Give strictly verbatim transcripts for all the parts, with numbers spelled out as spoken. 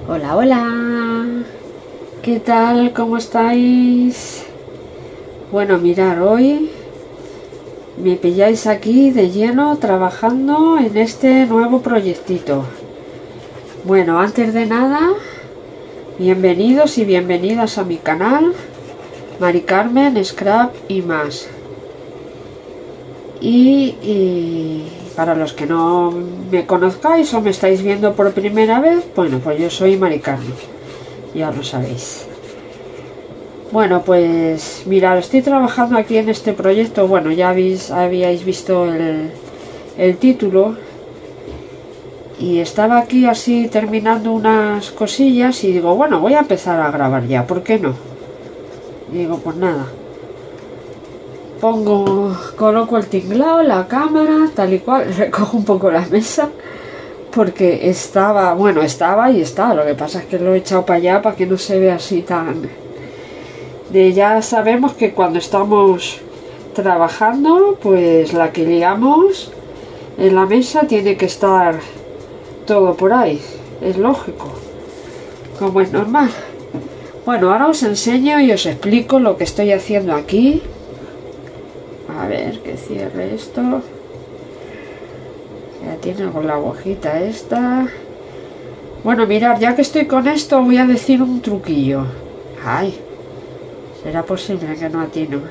Hola, hola, ¿qué tal? ¿Cómo estáis? Bueno, mirar, hoy me pilláis aquí de lleno trabajando en este nuevo proyectito. Bueno, antes de nada, bienvenidos y bienvenidas a mi canal Mari Carmen, Scrap y más. Y, y para los que no me conozcáis o me estáis viendo por primera vez, bueno, pues yo soy Mari Carmen, ya lo sabéis. Bueno, pues mirad, estoy trabajando aquí en este proyecto. Bueno, ya habéis, habíais visto el, el título. Y estaba aquí así terminando unas cosillas y digo, bueno, voy a empezar a grabar ya, ¿por qué no? Y digo, pues nada. Pongo, coloco el tinglado, la cámara, tal y cual, recojo un poco la mesa, porque estaba, bueno, estaba y está, lo que pasa es que lo he echado para allá para que no se vea así tan... De ya sabemos que cuando estamos trabajando, pues la que liamos en la mesa tiene que estar todo por ahí, es lógico, como es normal. Bueno, ahora os enseño y os explico lo que estoy haciendo aquí. A ver, que cierre esto. Ya tiene con la agujita esta. Bueno, mirad, ya que estoy con esto voy a decir un truquillo. Ay, será posible que no atino.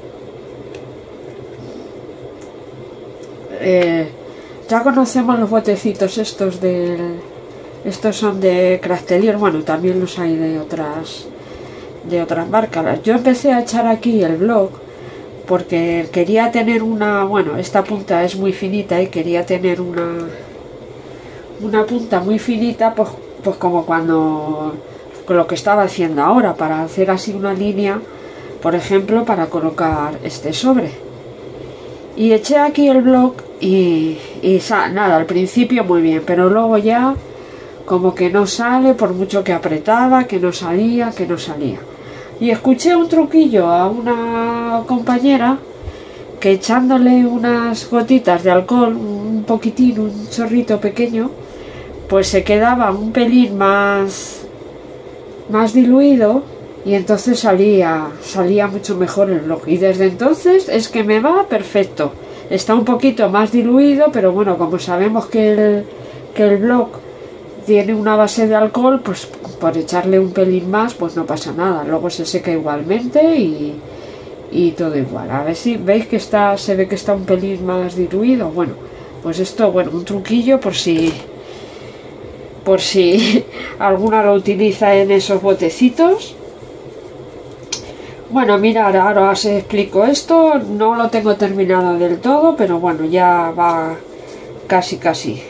Eh, ya conocemos los botecitos estos del... Estos son de Craftelier, bueno, también los hay de otras de otras marcas. Yo empecé a echar aquí el blog porque quería tener una, bueno, esta punta es muy finita y quería tener una una punta muy finita, pues, pues como cuando con lo que estaba haciendo ahora, para hacer así una línea, por ejemplo, para colocar este sobre. Y eché aquí el blog y, y nada, al principio muy bien, pero luego ya como que no sale, por mucho que apretaba, que no salía, que no salía. Y escuché un truquillo a una compañera que echándole unas gotitas de alcohol, un poquitín, un chorrito pequeño, pues se quedaba un pelín más, más diluido y entonces salía, salía mucho mejor el blog. Y desde entonces es que me va perfecto. Está un poquito más diluido, pero bueno, como sabemos que el, que el blog tiene una base de alcohol, pues por echarle un pelín más pues no pasa nada, luego se seca igualmente y, y todo igual. A ver si veis que está, se ve que está un pelín más diluido. Bueno, pues esto, bueno, un truquillo por si por si alguna lo utiliza en esos botecitos. Bueno, mirad, ahora os explico esto, no lo tengo terminado del todo, pero bueno, ya va casi casi.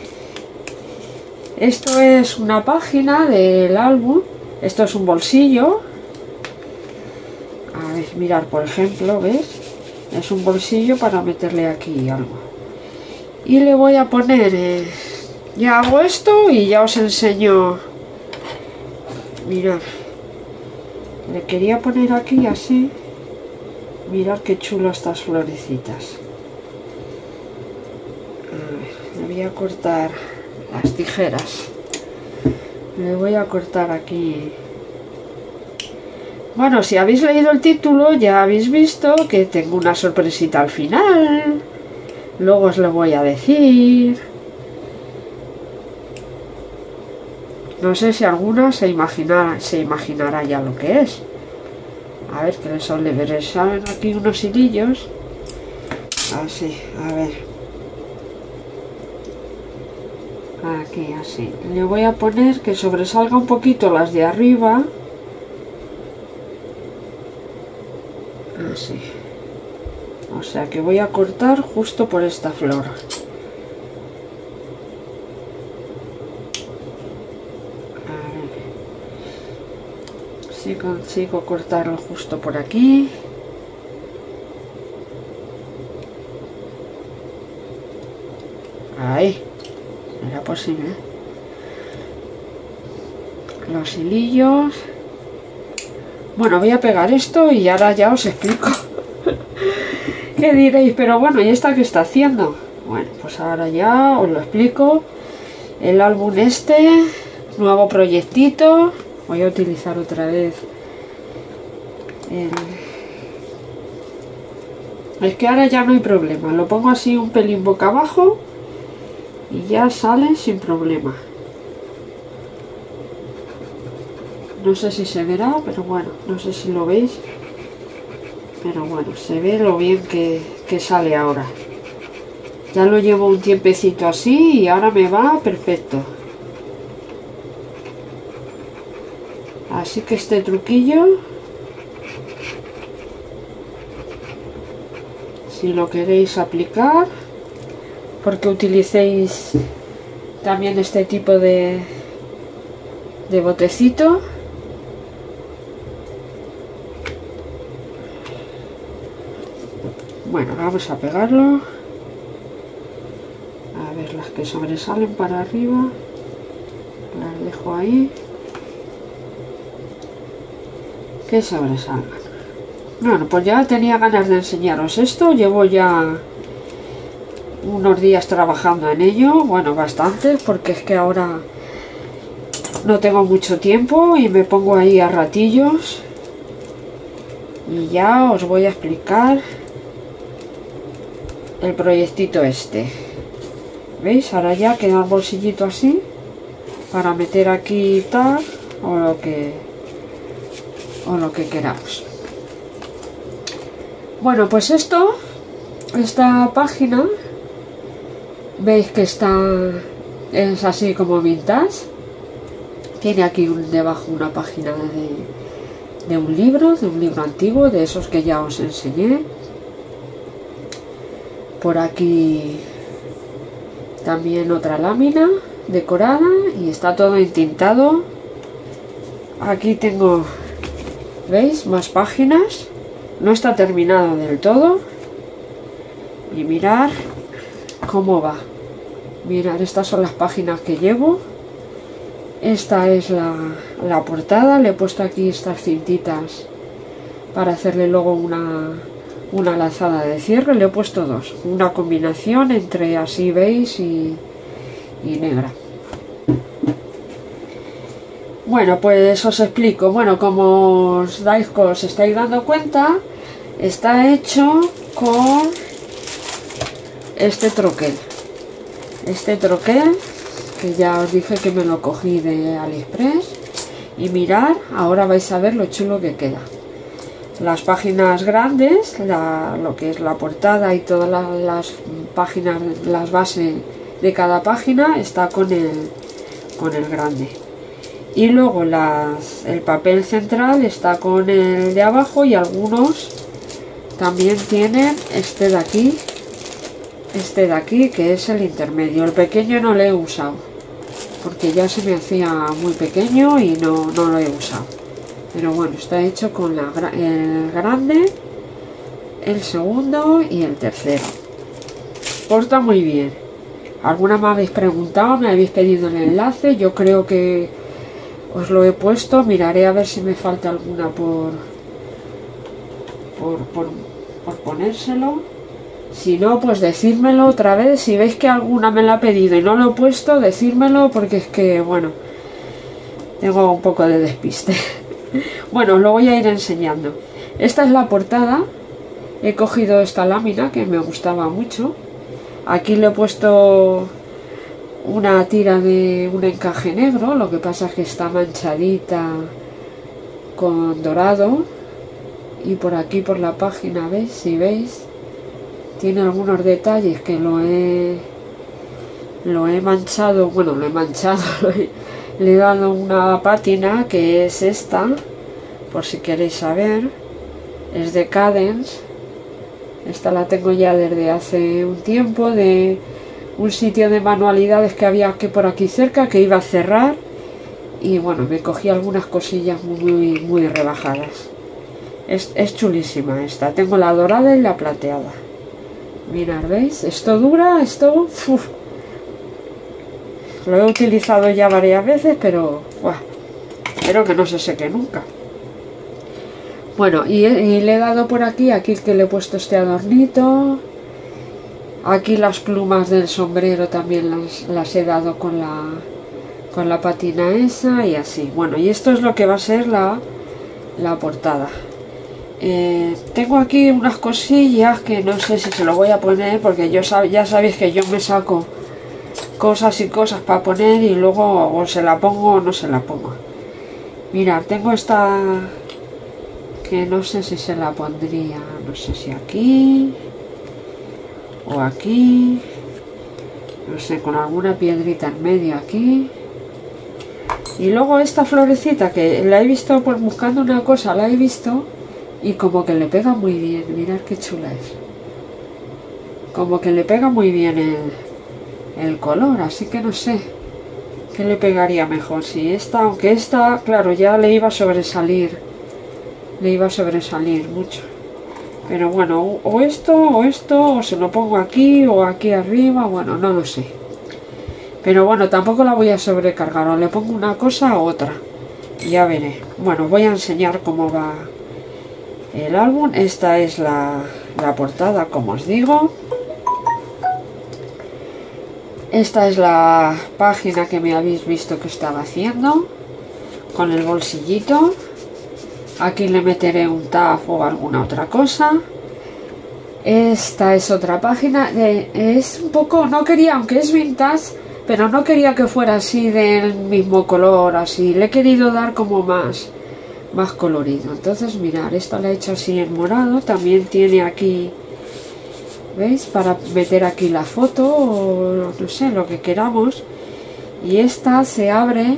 Esto es una página del álbum, esto es un bolsillo. A ver, mirar, por ejemplo, ¿ves? Es un bolsillo para meterle aquí algo. Y le voy a poner, eh, ya hago esto y ya os enseño. Mirad, le quería poner aquí así. Mirad qué chulo estas florecitas. A ver, le voy a cortar las tijeras, le voy a cortar aquí. Bueno, si habéis leído el título ya habéis visto que tengo una sorpresita al final, luego os lo voy a decir. No sé si alguna se imaginará, se imaginará ya lo que es. A ver, que les son le veré, ¿saben? Aquí unos hilillos así, a ver, aquí así, le voy a poner que sobresalga un poquito las de arriba, así, o sea que voy a cortar justo por esta flor. A ver si consigo cortarlo justo por aquí. Ahí. ¿Era posible? Los hilillos. Bueno, voy a pegar esto y ahora ya os explico. ¿Qué diréis? Pero bueno, ¿y esta qué está haciendo? Bueno, pues ahora ya os lo explico. El álbum este nuevo proyectito. Voy a utilizar otra vez el... Es que ahora ya no hay problema, lo pongo así un pelín boca abajo y ya sale sin problema. No sé si se verá, pero bueno, no sé si lo veis, pero bueno, se ve lo bien que, que sale ahora. Ya lo llevo un tiempecito así y ahora me va perfecto. Así que este truquillo, si lo queréis aplicar, porque utilicéis también este tipo de, de botecito. Bueno, vamos a pegarlo. A ver, las que sobresalen para arriba, las dejo ahí. Que sobresalgan. Bueno, pues ya tenía ganas de enseñaros esto. Llevo ya unos días trabajando en ello. Bueno, bastante, porque es que ahora no tengo mucho tiempo y me pongo ahí a ratillos. Y ya os voy a explicar el proyectito este. ¿Veis? Ahora ya queda un bolsillito así para meter aquí y tal, o lo que o lo que queramos. Bueno, pues esto, esta página, veis que está, es así como vintage. Tiene aquí un, debajo una página de, de un libro, de un libro antiguo, de esos que ya os enseñé. Por aquí también otra lámina decorada y está todo entintado. Aquí tengo, ¿veis? Más páginas. No está terminado del todo. Y mirad cómo va. Mirad, estas son las páginas que llevo. Esta es la, la portada. Le he puesto aquí estas cintitas para hacerle luego una, una lazada de cierre. Le he puesto dos. Una combinación entre así beige y, y negra. Bueno, pues os explico. Bueno, como os dais, os estáis dando cuenta, está hecho con este troquel. Este troquel, que ya os dije que me lo cogí de AliExpress. Y mirad, ahora vais a ver lo chulo que queda. Las páginas grandes, la, lo que es la portada y todas las, las páginas, las bases de cada página, está con el, con el grande. Y luego las, el papel central está con el de abajo y algunos también tienen este de aquí, este de aquí que es el intermedio. El pequeño no lo he usado porque ya se me hacía muy pequeño y no, no lo he usado. Pero bueno, está hecho con la, el grande, el segundo y el tercero. Porta muy bien. Alguna me habéis preguntado, me habéis pedido el enlace. Yo creo que os lo he puesto. Miraré a ver si me falta alguna por, por, por, por ponérselo. Si no, pues decírmelo otra vez. Si veis que alguna me la ha pedido y no lo he puesto, decírmelo, porque es que, bueno, tengo un poco de despiste. Bueno, os lo voy a ir enseñando. Esta es la portada. He cogido esta lámina que me gustaba mucho. Aquí le he puesto una tira de un encaje negro, lo que pasa es que está manchadita con dorado. Y por aquí, por la página, ¿veis? Si veis, tiene algunos detalles que lo he lo he manchado, bueno, lo he manchado, lo he, le he dado una pátina que es esta, por si queréis saber, es de Cadence. Esta la tengo ya desde hace un tiempo, de un sitio de manualidades que había aquí por aquí cerca, que iba a cerrar, y bueno, me cogí algunas cosillas muy, muy rebajadas. Es, es chulísima esta, tengo la dorada y la plateada. Mirad, ¿veis? Esto dura, esto... Uf. Lo he utilizado ya varias veces, pero... Buah, espero que no se seque nunca. Bueno, y, y le he dado por aquí, aquí que le he puesto este adornito. Aquí las plumas del sombrero también las, las he dado con la, con la patina esa y así. Bueno, y esto es lo que va a ser la, la portada. Eh, tengo aquí unas cosillas que no sé si se lo voy a poner, porque yo sab ya sabéis que yo me saco cosas y cosas para poner y luego o se la pongo o no se la pongo. Mirad, tengo esta que no sé si se la pondría, no sé si aquí o aquí, no sé, con alguna piedrita en medio aquí. Y luego esta florecita que la he visto, pues buscando una cosa, la he visto y como que le pega muy bien. Mirad qué chula es. Como que le pega muy bien el, el color, así que no sé qué le pegaría mejor. Si esta, aunque esta, claro, ya le iba a sobresalir, le iba a sobresalir mucho. Pero bueno, o esto, o esto, o se lo pongo aquí, o aquí arriba, bueno, no lo sé. Pero bueno, tampoco la voy a sobrecargar, o le pongo una cosa u otra. Ya veré. Bueno, voy a enseñar cómo va el álbum. Esta es la, la portada, como os digo. Esta es la página que me habéis visto que estaba haciendo, con el bolsillito. Aquí le meteré un tag o alguna otra cosa. Esta es otra página. De, es un poco, no quería, aunque es vintage, pero no quería que fuera así del mismo color, así. Le he querido dar como más, más colorido. Entonces, mirad, esta la he hecho así en morado. También tiene aquí, ¿veis? Para meter aquí la foto o no sé, lo que queramos. Y esta se abre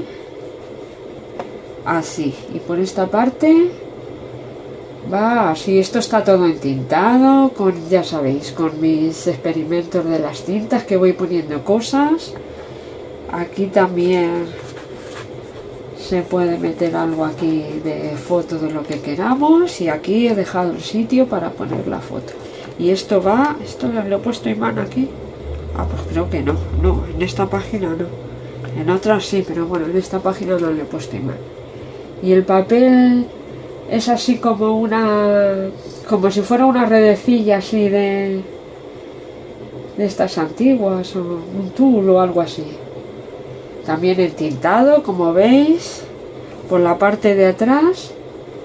así. Y por esta parte va así. Esto está todo entintado, con, ya sabéis, con mis experimentos de las tintas que voy poniendo cosas. Aquí también se puede meter algo aquí de foto de lo que queramos. Y aquí he dejado el sitio para poner la foto. Y esto va, esto le he puesto imán aquí. Ah, pues creo que no, no, en esta página no. En otras sí, pero bueno, en esta página no le he puesto imán. Y el papel es así como una, como si fuera una redecilla así de, de estas antiguas, o un tul o algo así. También entintado, como veis, por la parte de atrás.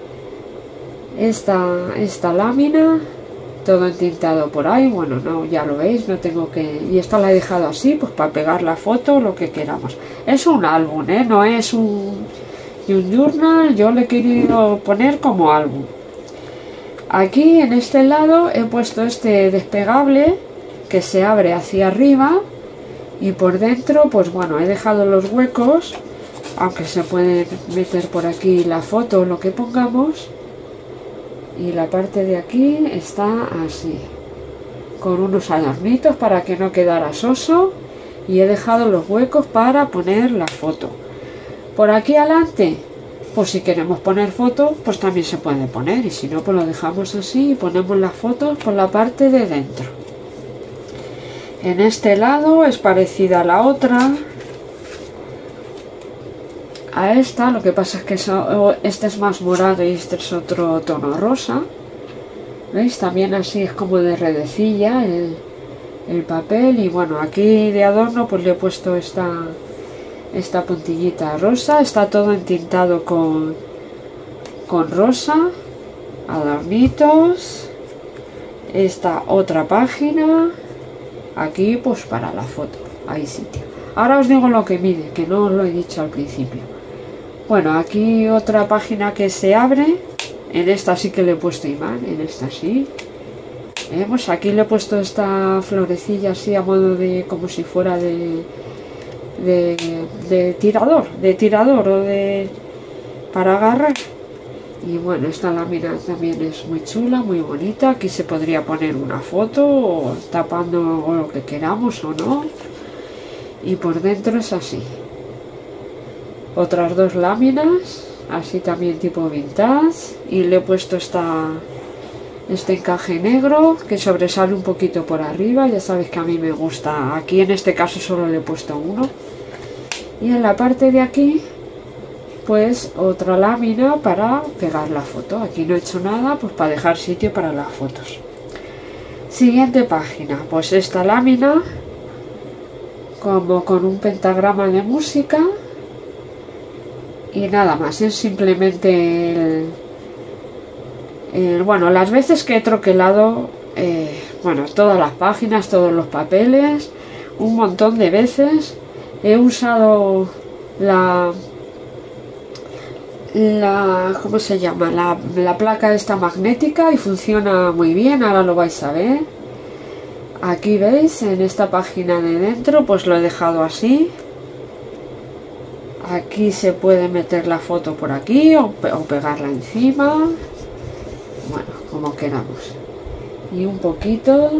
Esta, esta lámina, todo entintado por ahí. Bueno, no, ya lo veis, no tengo que... Y esta la he dejado así, pues para pegar la foto, lo que queramos. Es un álbum, ¿eh? No es un, un journal, yo le he querido poner como álbum. Aquí, en este lado, he puesto este despegable que se abre hacia arriba. Y por dentro, pues bueno, he dejado los huecos, aunque se puede meter por aquí la foto o lo que pongamos. Y la parte de aquí está así, con unos adornitos para que no quedara soso. Y he dejado los huecos para poner la foto. Por aquí adelante, pues si queremos poner foto, pues también se puede poner. Y si no, pues lo dejamos así y ponemos las fotos por la parte de dentro. En este lado es parecida a la otra, a esta, lo que pasa es que so, este es más morado y este es otro tono rosa. ¿Veis? También así es como de redecilla el, el papel. Y bueno, aquí de adorno pues le he puesto esta, esta puntillita rosa. Está todo entintado con, con rosa, adornitos. Esta otra página. Aquí pues para la foto, hay sitio. Ahora os digo lo que mide, que no os lo he dicho al principio. Bueno, aquí otra página que se abre. En esta sí que le he puesto imán, en esta sí. Eh, pues aquí le he puesto esta florecilla así a modo de, como si fuera de, de, de tirador, de tirador o de, para agarrar. Y bueno, esta lámina también es muy chula, muy bonita. Aquí se podría poner una foto o tapando lo que queramos o no. Y por dentro es así. Otras dos láminas, así también tipo vintage. Y le he puesto esta, este encaje negro que sobresale un poquito por arriba. Ya sabéis que a mí me gusta. Aquí en este caso solo le he puesto uno. Y en la parte de aquí, pues otra lámina para pegar la foto. Aquí no he hecho nada, pues para dejar sitio para las fotos. Siguiente página, pues esta lámina como con un pentagrama de música. y nada más, es simplemente el, el, bueno, las veces que he troquelado, eh, bueno, todas las páginas, todos los papeles, un montón de veces. He usado la la ¿cómo se llama? La, la placa esta magnética y funciona muy bien, ahora lo vais a ver. Aquí veis, en esta página de dentro, pues lo he dejado así. Aquí se puede meter la foto por aquí o, pe o pegarla encima. Bueno, como queramos. Y un poquito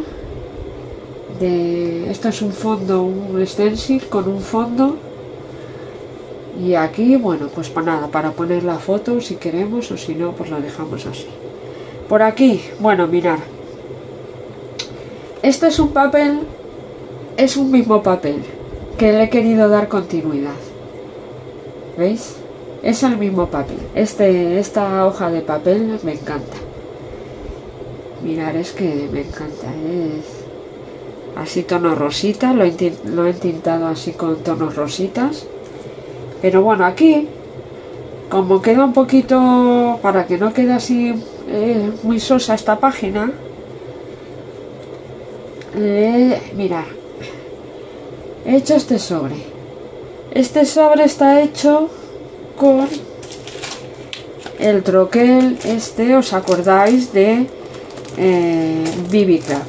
de... Esto es un fondo, un stencil con un fondo. Y aquí, bueno, pues para nada, para poner la foto si queremos, o si no, pues lo dejamos así. Por aquí, bueno, mirad. Este es un papel, es un mismo papel que le he querido dar continuidad. ¿Veis? Es el mismo papel. Este, esta hoja de papel me encanta. Mirad, es que me encanta. Es así tono rosita, lo he, lo he tintado así con tonos rositas. Pero bueno, aquí, como queda un poquito, para que no quede así eh, muy sosa esta página, eh, mirad, he hecho este sobre. Este sobre está hecho con el troquel este, ¿os acordáis de eh, B B Craft?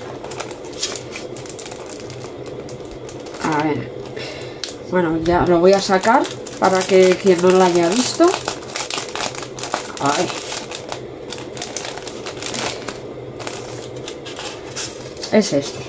A ver, bueno, ya lo voy a sacar para que quien no lo haya visto. Ay. Es este.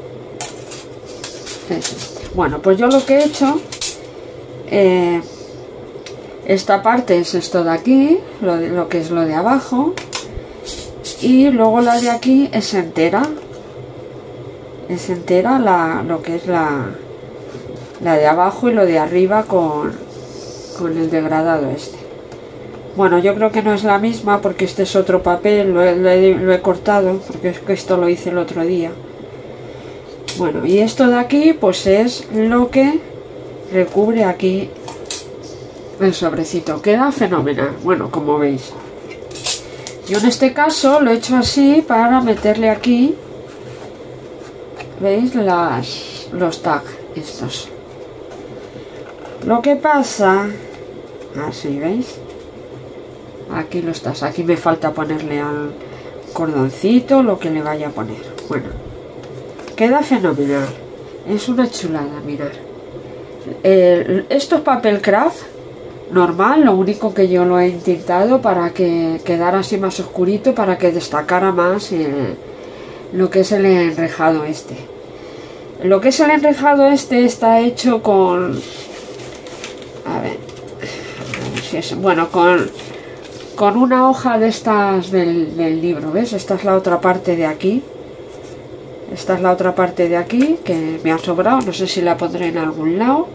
Es este. Bueno, pues yo lo que he hecho, eh, esta parte es esto de aquí, lo, de, lo que es lo de abajo, y luego la de aquí es entera. Es entera la, lo que es la, la de abajo y lo de arriba con, con el degradado este. Bueno, yo creo que no es la misma porque este es otro papel, lo he, lo he, lo he cortado porque es que esto lo hice el otro día. Bueno, y esto de aquí pues es lo que recubre aquí el sobrecito. Queda fenomenal, bueno, como veis. Yo en este caso lo he hecho así para meterle aquí, ¿veis? Las, los tags estos. Lo que pasa, así, ¿veis? Aquí lo estás, aquí me falta ponerle al cordoncito lo que le vaya a poner. Bueno, queda fenomenal, es una chulada, mirad. Eh, esto es papel craft normal, lo único que yo lo he intentado para que quedara así más oscurito, para que destacara más el, lo que es el enrejado este. Lo que es el enrejado este está hecho con... A ver, a ver si es, bueno, con, con una hoja de estas del, del libro, ¿ves? Esta es la otra parte de aquí. Esta es la otra parte de aquí que me ha sobrado, no sé si la pondré en algún lado.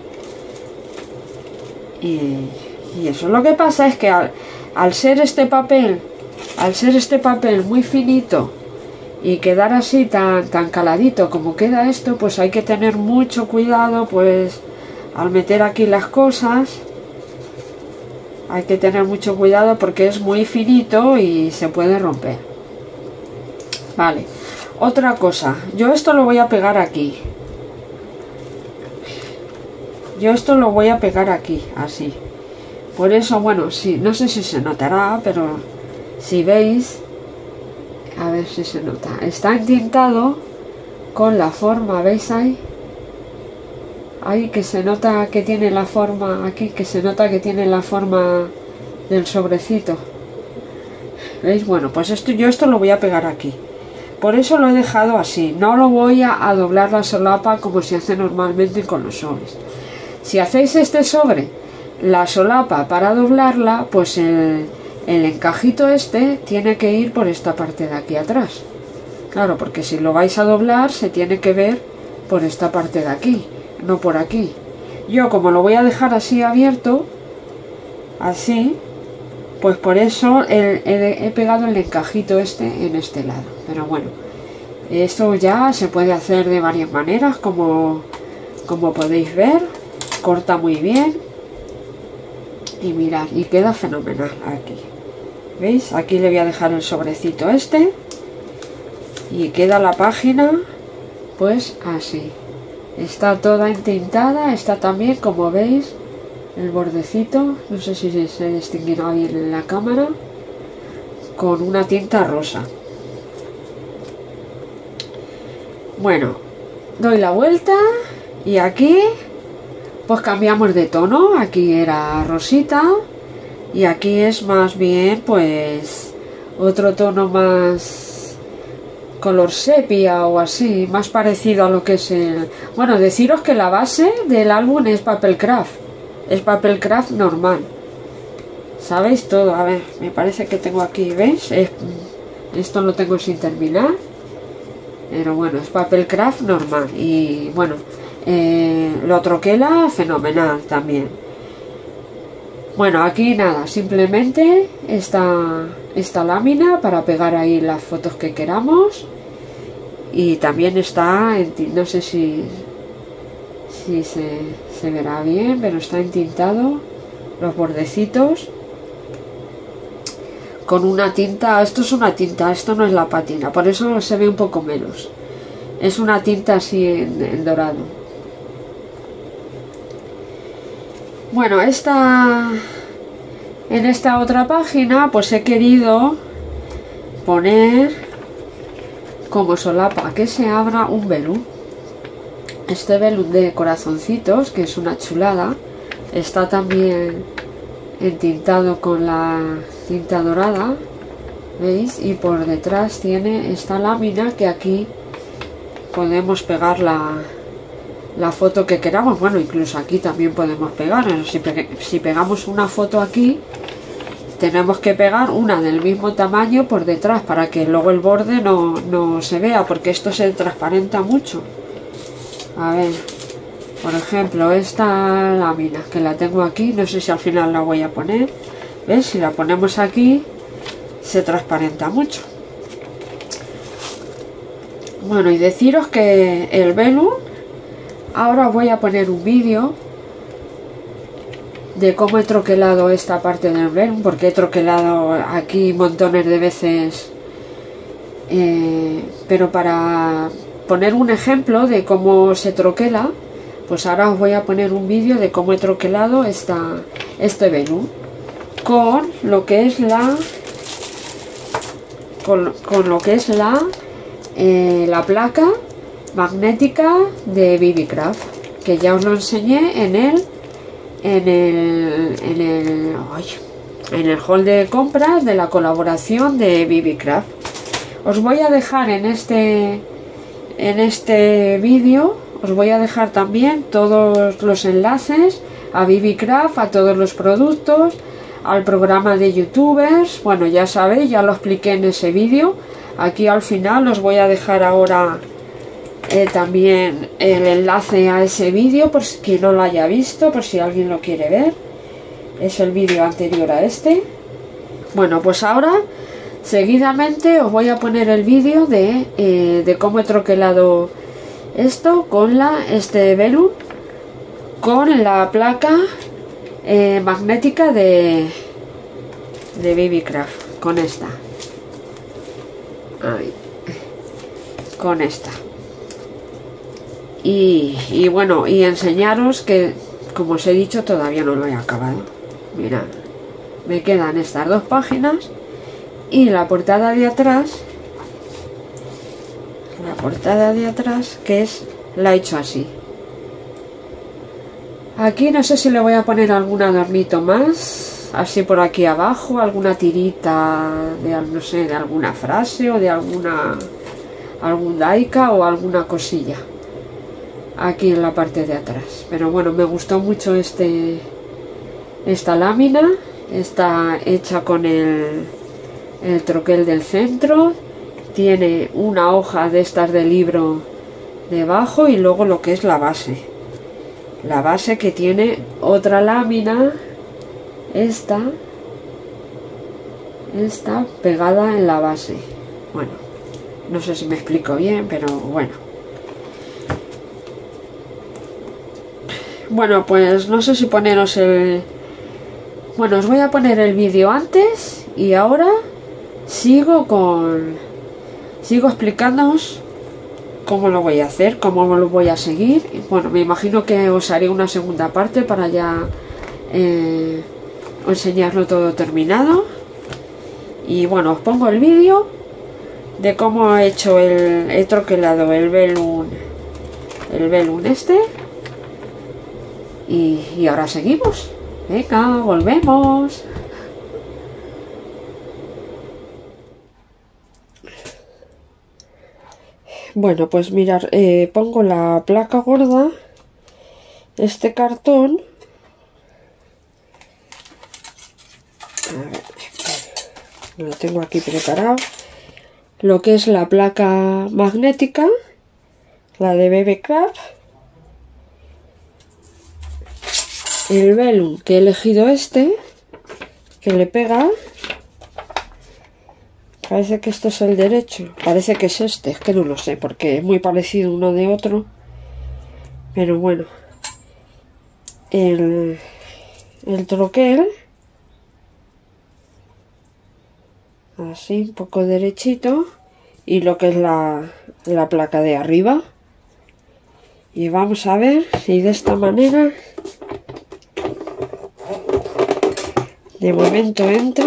Y, y eso, lo que pasa es que al, al ser este papel, al ser este papel muy finito y quedar así tan, tan caladito como queda esto, pues hay que tener mucho cuidado, pues al meter aquí las cosas hay que tener mucho cuidado porque es muy finito y se puede romper. Vale, otra cosa, yo esto lo voy a pegar aquí. Yo esto lo voy a pegar aquí, así. Por eso, bueno, sí, no sé si se notará, pero si veis, a ver si se nota. Está entintado con la forma, ¿veis ahí? Ahí que se nota que tiene la forma, aquí que se nota que tiene la forma del sobrecito. ¿Veis? Bueno, pues esto, yo esto lo voy a pegar aquí. Por eso lo he dejado así. No lo voy a, a doblar la solapa como se hace normalmente con los sobres. Si hacéis este sobre, la solapa para doblarla, pues el, el encajito este tiene que ir por esta parte de aquí atrás. Claro, porque si lo vais a doblar se tiene que ver por esta parte de aquí, no por aquí. Yo como lo voy a dejar así abierto, así, pues por eso el, el, he pegado el encajito este en este lado. Pero bueno, esto ya se puede hacer de varias maneras, como, como podéis ver. Corta muy bien Y mirad, y queda fenomenal aquí. ¿Veis? Aquí le voy a dejar el sobrecito este. Y queda la página pues así. Está toda entintada, está también, como veis, el bordecito, no sé si se distinguirá bien en la cámara, con una tinta rosa. Bueno, doy la vuelta y aquí pues cambiamos de tono. Aquí era rosita y aquí es más bien pues otro tono más color sepia o así, más parecido a lo que es el... Bueno, deciros que la base del álbum es papel craft, es papel craft normal, ¿sabéis? Todo, a ver, me parece que tengo aquí, ¿veis? Es... Esto lo tengo sin terminar, pero bueno, es papel craft normal. Y bueno, eh, lo troquela fenomenal también. Bueno, aquí nada, simplemente esta, esta lámina para pegar ahí las fotos que queramos. Y también está, no sé si, si se, se verá bien, pero está entintado los bordecitos con una tinta. Esto es una tinta, esto no es la pátina, por eso se ve un poco menos. Es una tinta así en, en dorado. Bueno, esta, en esta otra página pues he querido poner como solapa que se abra un velú. Este velú de corazoncitos, que es una chulada, está también entintado con la tinta dorada, ¿veis? Y por detrás tiene esta lámina que aquí podemos pegar la, la foto que queramos. Bueno, incluso aquí también podemos pegar. Si, pe si pegamos una foto aquí, tenemos que pegar una del mismo tamaño por detrás para que luego el borde no, no se vea, porque esto se transparenta mucho. A ver, por ejemplo, esta lámina que la tengo aquí, no sé si al final la voy a poner. ¿Ves? Si la ponemos aquí se transparenta mucho. Bueno, y deciros que el velum, ahora os voy a poner un vídeo de cómo he troquelado esta parte del velum, porque he troquelado aquí montones de veces, eh, pero para poner un ejemplo de cómo se troquela, pues ahora os voy a poner un vídeo de cómo he troquelado esta, este velum con lo que es la con, con lo que es la eh, la placa magnética de B B Craft, que ya os lo enseñé en el en el en el, ay, en el hall de compras de la colaboración de B B Craft. Os voy a dejar en este en este vídeo, os voy a dejar también todos los enlaces a B B Craft, a todos los productos, al programa de youtubers. Bueno, ya sabéis, ya lo expliqué en ese vídeo. Aquí al final os voy a dejar ahora eh, también el enlace a ese vídeo, por si quien no lo haya visto, por si alguien lo quiere ver. Es el vídeo anterior a este. Bueno, pues ahora seguidamente os voy a poner el vídeo de, eh, de cómo he troquelado esto con la este velum, con la placa eh, magnética de de B B Craft, con esta. Ahí. Con esta. Y, y bueno, y enseñaros que, como os he dicho, todavía no lo he acabado. Mirad, me quedan estas dos páginas y la portada de atrás, la portada de atrás, que es, la he hecho así. Aquí no sé si le voy a poner algún adornito más, así por aquí abajo, alguna tirita de, no sé, de alguna frase o de alguna algún daika o alguna cosilla aquí en la parte de atrás. Pero bueno, me gustó mucho este esta lámina, está hecha con el, el troquel del centro, tiene una hoja de estas de libro debajo y luego lo que es la base, la base que tiene otra lámina, esta esta pegada en la base. Bueno, no sé si me explico bien, pero bueno. Bueno, pues no sé si poneros el, Bueno, os voy a poner el vídeo antes y ahora sigo con... Sigo explicándoos cómo lo voy a hacer, cómo lo voy a seguir. Y bueno, me imagino que os haré una segunda parte para ya eh, enseñarlo todo terminado. Y bueno, os pongo el vídeo de cómo he hecho el... He troquelado el velum, el velum este. Y, y ahora seguimos. Venga, volvemos. Bueno, pues mirar, eh, pongo la placa gorda, este cartón. A ver, lo tengo aquí preparado. Lo que es la placa magnética, la de B B Craft. El velum, que he elegido este, que le pega. Parece que este es el derecho, parece que es este, es que no lo sé, porque es muy parecido uno de otro. Pero bueno, el, el troquel, así, un poco derechito, y lo que es la, la placa de arriba. Y vamos a ver si de esta manera... De momento entra.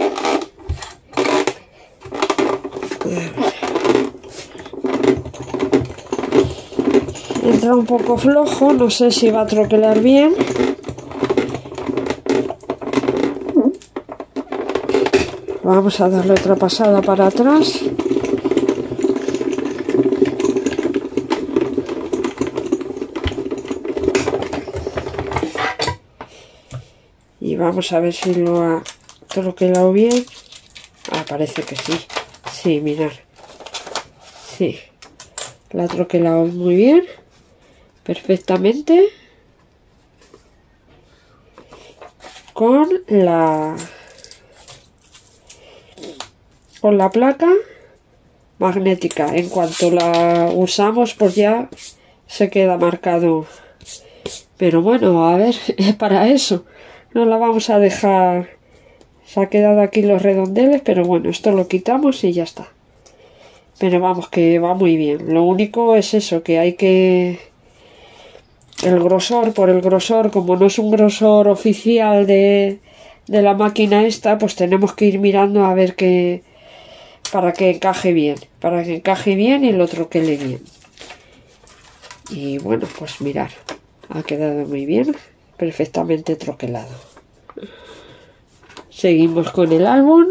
Entra un poco flojo, no sé si va a troquelar bien. Vamos a darle otra pasada para atrás. Y vamos a ver si lo ha troquelado bien. Ah, parece que sí. Sí, mirad. Sí. La ha troquelado muy bien. Perfectamente. Con la... Con la placa magnética. En cuanto la usamos, pues ya se queda marcado. Pero bueno, a ver, es para eso. No la vamos a dejar, se ha quedado aquí los redondeles, pero bueno, esto lo quitamos y ya está. Pero vamos, que va muy bien. Lo único es eso, que hay que... El grosor, por el grosor, como no es un grosor oficial de, de la máquina esta, pues tenemos que ir mirando a ver que... Para que encaje bien, para que encaje bien y lo troquele bien. Y bueno, pues mirar, ha quedado muy bien. Perfectamente troquelado. Seguimos con el álbum.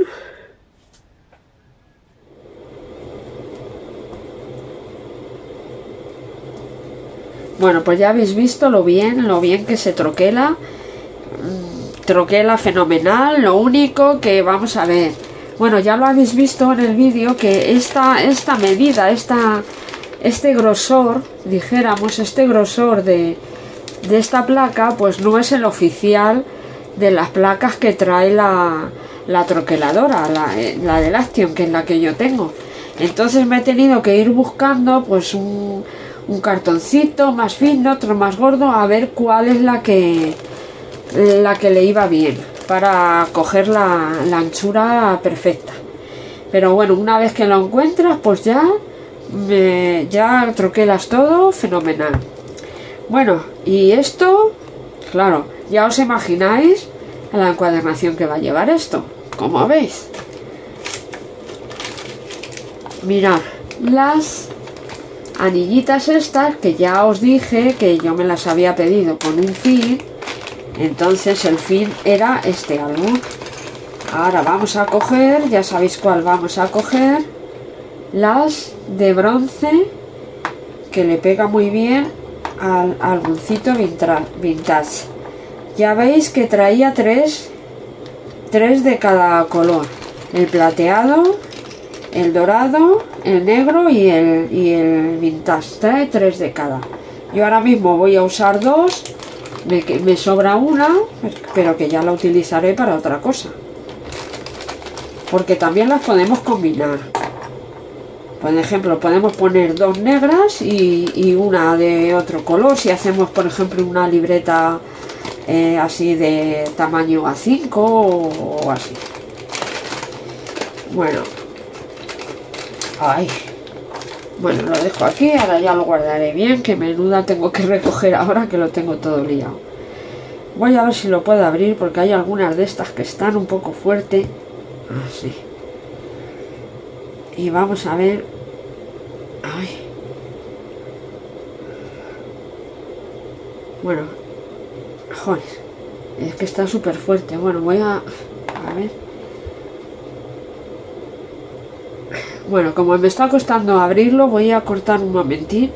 Bueno, pues ya habéis visto lo bien, lo bien que se troquela. Troquela fenomenal. Lo único que vamos a ver. Bueno, ya lo habéis visto en el vídeo que esta, esta medida, esta, este grosor, dijéramos, este grosor de de esta placa pues no es el oficial de las placas que trae la, la troqueladora, la, la de Action, que es la que yo tengo. Entonces me he tenido que ir buscando pues un, un cartoncito más fino, otro más gordo, a ver cuál es la que la que le iba bien para coger la, la anchura perfecta. Pero bueno, una vez que lo encuentras pues ya me, ya troquelas todo fenomenal. Bueno, y esto, claro, ya os imagináis la encuadernación que va a llevar esto, como veis. Mirad, las anillitas estas que ya os dije que yo me las había pedido con un fin, entonces el fin era este álbum. Ahora vamos a coger, ya sabéis cuál vamos a coger, las de bronce, que le pega muy bien al álbumcito vintage. Ya veis que traía tres, tres de cada color, el plateado, el dorado, el negro y el, y el vintage. Trae tres de cada. Yo ahora mismo voy a usar dos, me, me sobra una, pero que ya la utilizaré para otra cosa, porque también las podemos combinar. Por ejemplo, podemos poner dos negras y, y una de otro color. Si hacemos, por ejemplo, una libreta eh, así de tamaño A cinco o, o así. Bueno, ay, bueno, lo dejo aquí, ahora ya lo guardaré bien, que menuda tengo que recoger ahora que lo tengo todo liado. Voy a ver si lo puedo abrir porque hay algunas de estas que están un poco fuerte, así. Y vamos a ver, ay, bueno, joder, es que está súper fuerte. Bueno, voy a, a ver. Bueno, como me está costando abrirlo, voy a cortar un momentín.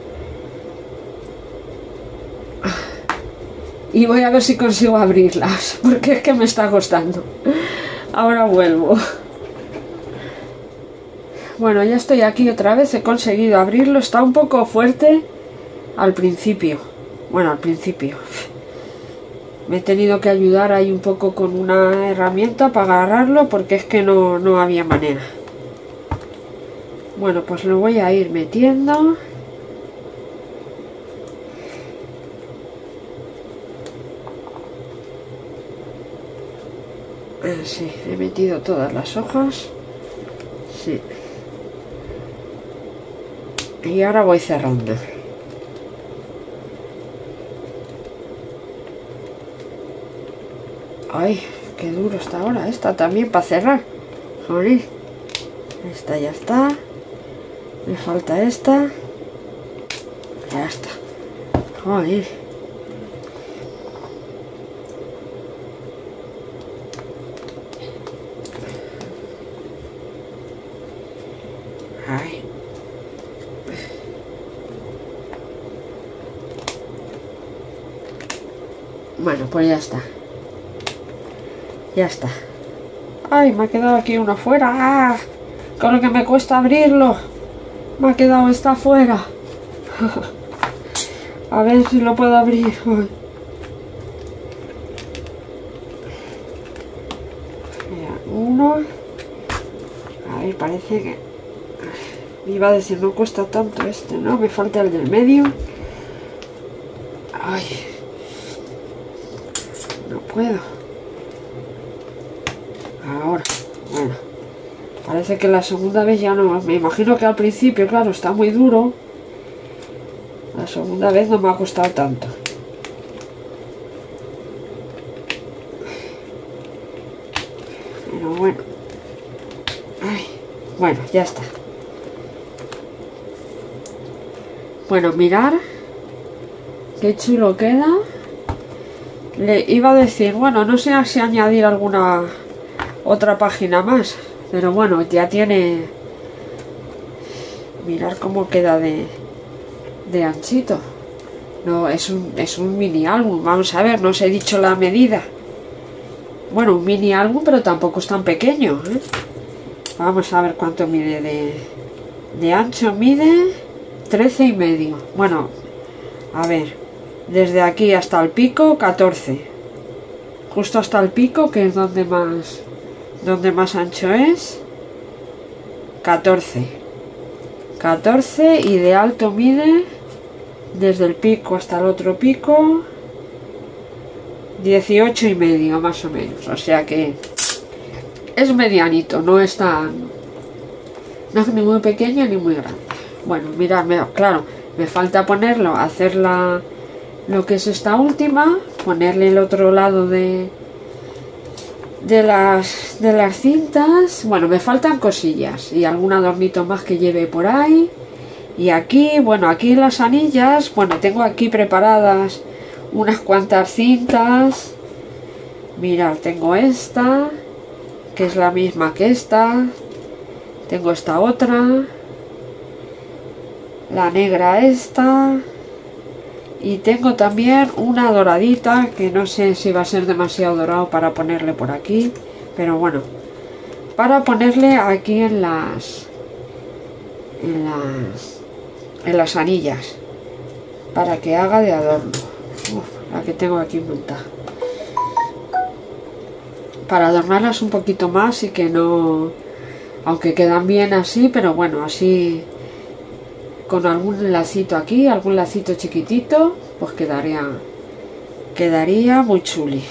Y voy a ver si consigo abrirlas, porque es que me está costando. Ahora vuelvo. Bueno, ya estoy aquí otra vez, he conseguido abrirlo. Está un poco fuerte al principio. Bueno, al principio. Me he tenido que ayudar ahí un poco con una herramienta para agarrarlo, porque es que no, no había manera. Bueno, pues lo voy a ir metiendo. Sí, he metido todas las hojas. Sí. Y ahora voy cerrando. Ay, qué duro está ahora esta también para cerrar. Joder. Esta ya está. Me falta esta. Ya está. Joder. Ay. Bueno, pues ya está. Ya está. Ay, me ha quedado aquí uno fuera. ¡Ah! Con lo que me cuesta abrirlo. Me ha quedado esta fuera. A ver si lo puedo abrir. Ay. Uno. A ver, parece que... Me iba a decir, no cuesta tanto este, ¿no? Me falta el del medio. Ay. No puedo. Ahora. Bueno. Parece que la segunda vez ya no... Me imagino que al principio, claro, está muy duro. La segunda vez no me ha costado tanto. Pero bueno. Ay. Bueno, ya está. Bueno, mirar qué chulo queda. Le iba a decir, bueno, no sé si añadir alguna otra página más, pero bueno, ya tiene. Mirar cómo queda de, de anchito. No, es un, es un mini álbum. Vamos a ver, no os he dicho la medida. Bueno, un mini álbum, pero tampoco es tan pequeño, ¿eh? Vamos a ver cuánto mide de, de ancho. Mide trece y medio. Bueno, a ver, desde aquí hasta el pico catorce, justo hasta el pico, que es donde más donde más ancho es, catorce catorce, y de alto mide desde el pico hasta el otro pico dieciocho y medio más o menos. O sea que es medianito, no es tan, no es ni muy pequeño ni muy grande. Bueno, mirad, claro, me falta ponerlo, hacer la, lo que es esta última, ponerle el otro lado de, de, las, de las cintas. Bueno, me faltan cosillas y algún adornito más que lleve por ahí. Y aquí, bueno, aquí las anillas, bueno, tengo aquí preparadas unas cuantas cintas. Mirad, tengo esta, que es la misma que esta. Tengo esta otra. La negra esta, y tengo también una doradita que no sé si va a ser demasiado dorado para ponerle por aquí, pero bueno, para ponerle aquí en las en las en las anillas, para que haga de adorno. Uf, la que tengo aquí montada, para adornarlas un poquito más y que no, aunque quedan bien así, pero bueno, así con algún lacito aquí, algún lacito chiquitito, pues quedaría quedaría muy chuli.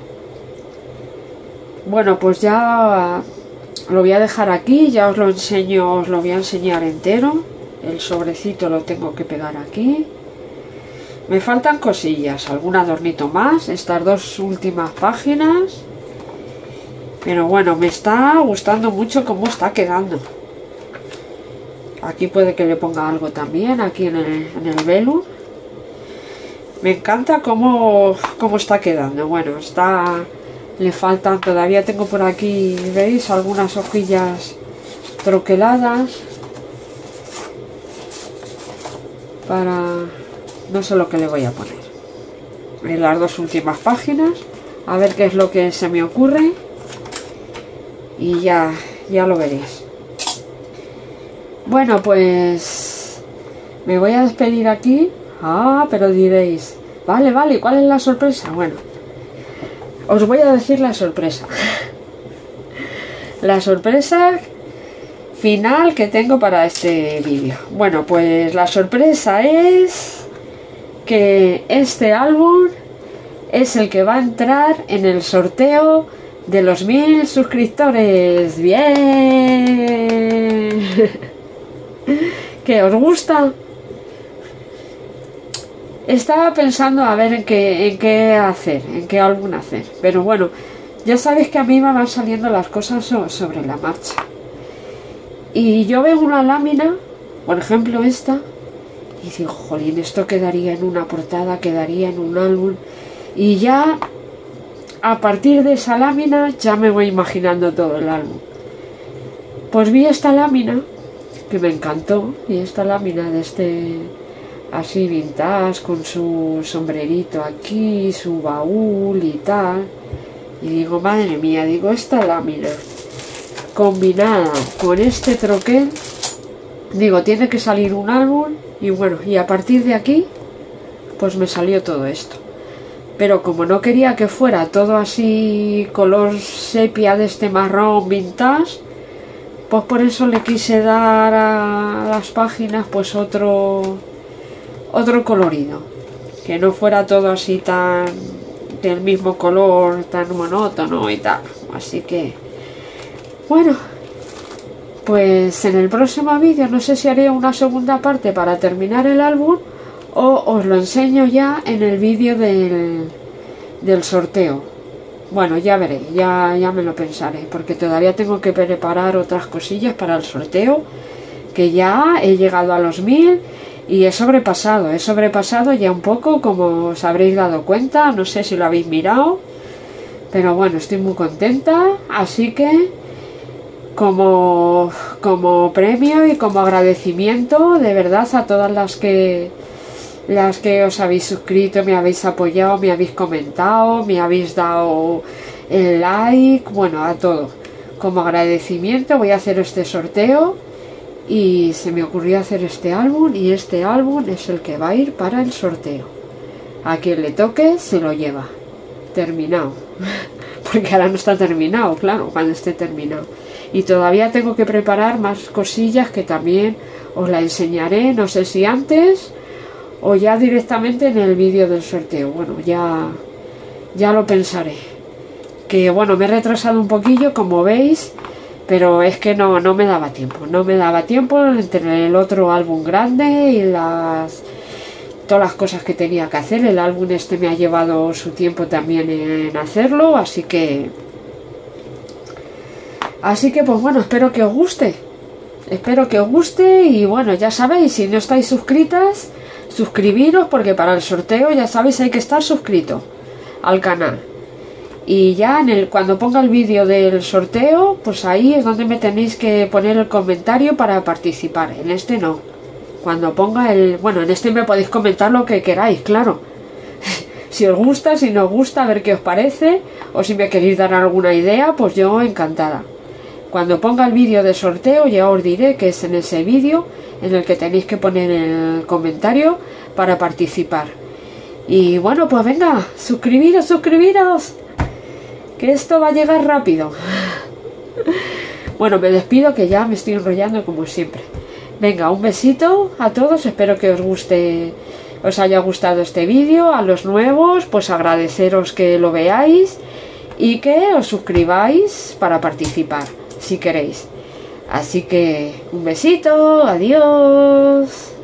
Bueno, pues ya lo voy a dejar aquí, ya os lo enseño, os lo voy a enseñar entero. El sobrecito lo tengo que pegar aquí. Me faltan cosillas, algún adornito más, estas dos últimas páginas. Pero bueno, me está gustando mucho cómo está quedando. Aquí puede que le ponga algo también, aquí en el, en el velo. Me encanta cómo, cómo está quedando. Bueno, está... le faltan, todavía tengo por aquí, ¿veis? Algunas hojillas troqueladas. Para... no sé lo que le voy a poner. En las dos últimas páginas. A ver qué es lo que se me ocurre. Y ya, ya lo veréis. Bueno, pues me voy a despedir aquí. Ah, pero diréis, vale, vale, ¿cuál es la sorpresa? Bueno, os voy a decir la sorpresa. La sorpresa final que tengo para este vídeo. Bueno, pues la sorpresa es que este álbum es el que va a entrar en el sorteo de los mil suscriptores. ¡Bien! ¿Qué os gusta? Estaba pensando a ver en qué, en qué hacer, en qué álbum hacer. Pero bueno, ya sabéis que a mí me van saliendo las cosas so, sobre la marcha. Y yo veo una lámina, por ejemplo esta, y digo, jolín, esto quedaría en una portada, quedaría en un álbum. Y ya, a partir de esa lámina, ya me voy imaginando todo el álbum. Pues vi esta lámina, que me encantó, y esta lámina de este... así vintage, con su sombrerito aquí, su baúl y tal. Y digo, madre mía, digo, esta lámina combinada con este troquel, digo, tiene que salir un álbum. Y bueno, y a partir de aquí, pues me salió todo esto. Pero como no quería que fuera todo así color sepia de este marrón vintage, pues por eso le quise dar a las páginas pues otro... otro colorido, que no fuera todo así tan del mismo color, tan monótono y tal. Así que bueno, pues en el próximo vídeo no sé si haré una segunda parte para terminar el álbum o os lo enseño ya en el vídeo del, del sorteo. Bueno, ya veré, ya, ya me lo pensaré, porque todavía tengo que preparar otras cosillas para el sorteo, que ya he llegado a los mil. Y he sobrepasado, he sobrepasado ya un poco, como os habréis dado cuenta, no sé si lo habéis mirado, pero bueno, estoy muy contenta, así que como, como premio y como agradecimiento de verdad a todas las que, las que os habéis suscrito, me habéis apoyado, me habéis comentado, me habéis dado el like, bueno, a todo. Como agradecimiento voy a hacer este sorteo. Y se me ocurrió hacer este álbum, y este álbum es el que va a ir para el sorteo. A quien le toque se lo lleva. Terminado. Porque ahora no está terminado, claro, cuando esté terminado. Y todavía tengo que preparar más cosillas que también os la enseñaré, no sé si antes o ya directamente en el vídeo del sorteo. Bueno, ya, ya lo pensaré. Que bueno, me he retrasado un poquillo, como veis. Pero es que no, no me daba tiempo, no me daba tiempo entre el otro álbum grande y las todas las cosas que tenía que hacer. El álbum este me ha llevado su tiempo también en hacerlo, así que... Así que pues bueno, espero que os guste. Espero que os guste y bueno, ya sabéis, si no estáis suscritas, suscribiros porque para el sorteo ya sabéis hay que estar suscrito al canal. Y ya en el, cuando ponga el vídeo del sorteo, pues ahí es donde me tenéis que poner el comentario para participar. En este no. Cuando ponga el... Bueno, en este me podéis comentar lo que queráis, claro. Si os gusta, si no os gusta, a ver qué os parece. O si me queréis dar alguna idea, pues yo encantada. Cuando ponga el vídeo de sorteo ya os diré que es en ese vídeo en el que tenéis que poner el comentario para participar. Y bueno, pues venga, suscribiros, suscribiros. Que esto va a llegar rápido. Bueno, me despido que ya me estoy enrollando como siempre. Venga, un besito a todos, espero que os guste os haya gustado este vídeo. A los nuevos, pues agradeceros que lo veáis y que os suscribáis para participar, si queréis. Así que un besito, adiós.